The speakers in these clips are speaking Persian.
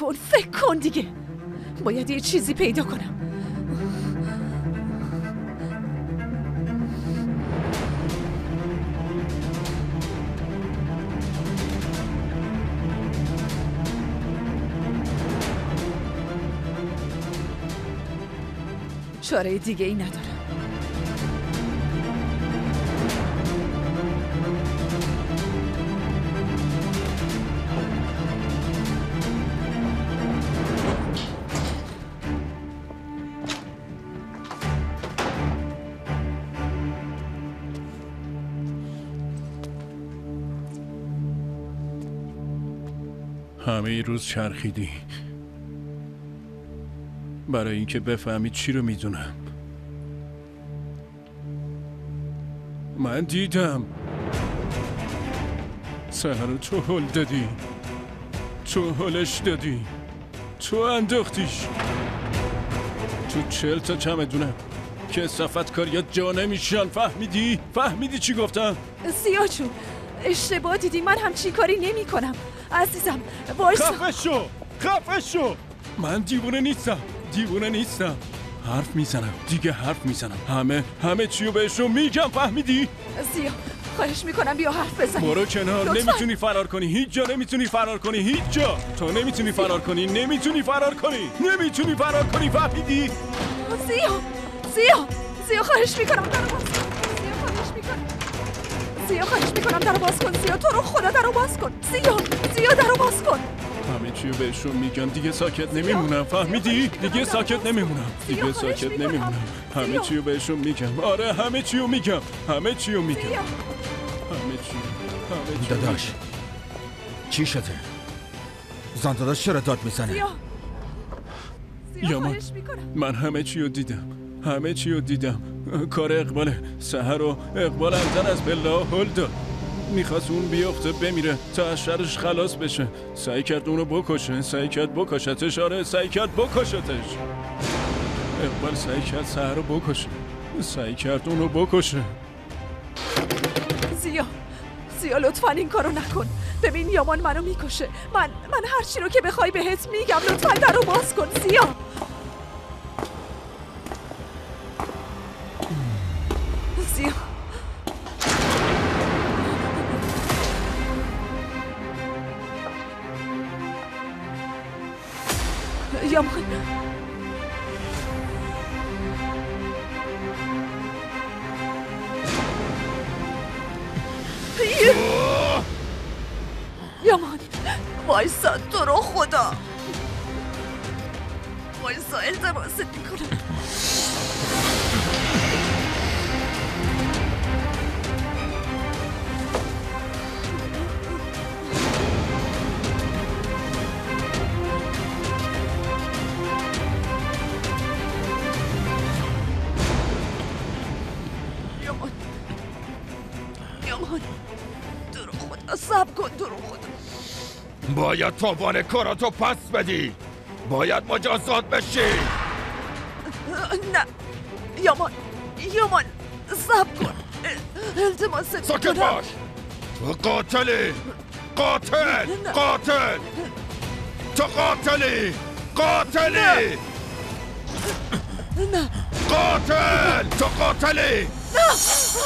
فکر کن دیگه. باید یه چیزی پیدا کنم. چاره دیگه ای ندارم. همه روز چرخیدی برای اینکه بفهمی چی رو میدونم. من دیدم سهر تو هل دادی، تو هلش دادی، تو انداختیش تو 40 تا چمدونم که صفت کاریات جا نمیشن. فهمیدی؟ فهمیدی چی گفتم؟ سیاه چون اشتباه دیدی. من همچین کاری نمی کنم عزیزم. وایسا. خفه شو، خفه شو. من دیوونه نیستم، دیوونه نیستم. حرف میزنم دیگه، حرف میزنم. همه چیو بهشون میگم. فهمیدی؟ سیاه خواهش میکنم بیا حرف بزن. برو کنار. نمیتونی فرار کنی، هیچ جا نمیتونی فرار کنی، هیچ جا. تو نمیتونی فرار کنی، نمیتونی فرار کنی، نمیتونی فرار کنی. فهمیدی؟ سیاه خواهش میکنم درو باز کن. سیاه خواهش میکنم درو باز کن. سیاه تو رو خدا درو باز کن. سیاه درو باز کن. همه چیو بهشون میگم دیگه، ساکت نمیمونم. فهمیدی؟ دیگه ساکت نمیمونم، دیگه ساکت نمیمونم. همه چیو بهشون میگم. آره همه چیو میگم، همه چیو میگم. همه چی داداش چی شده؟ زن داداش چرا داد میزنه؟ یامان من همه چیو دیدم، همه چیو دیدم. کار اقباله. سحر و اقبال زن از بلا هل داد. میخواست اون بیفته بمیره تا از شرش خلاص بشه. سعی کرد اونو بکشه، سعی کرد بکشتش. آره سعی کرد بکشتش. اقبال سعی کرد سحر رو بکشه، سعی کرد اونو بکشه. زیا لطفاً این کارو نکن. ببین یامان منو میکشه. من هر چی رو که بخوای بهت میگم. لطفاً درو باز کن زیا. یامان یامان وایسا تو رو خدا. وایسا التماست میکنم. صبر کن تو رو خدا. باید توان کاراتو پس بدی. باید مجازات بشی. نه یامان صبر کن. التماست میکنم. ساکت باش. تو قاتلی. قاتل. تو قاتلی. نه قاتل. تو قاتلی. نه.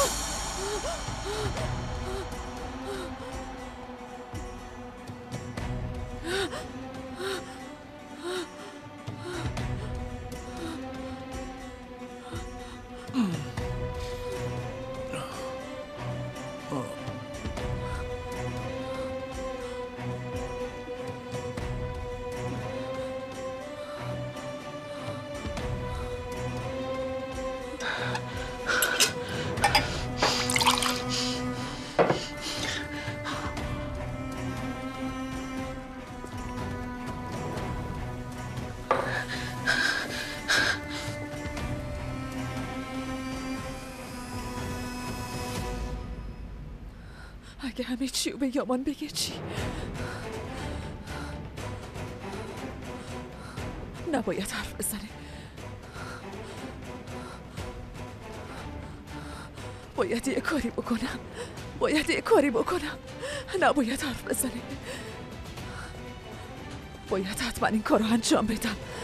اگه همه چی رو به یامان بگه چی؟ نباید حرف بزنه. باید یه کاری بکنم. نباید حرف بزنه. باید حتما این کارو انجام بدم.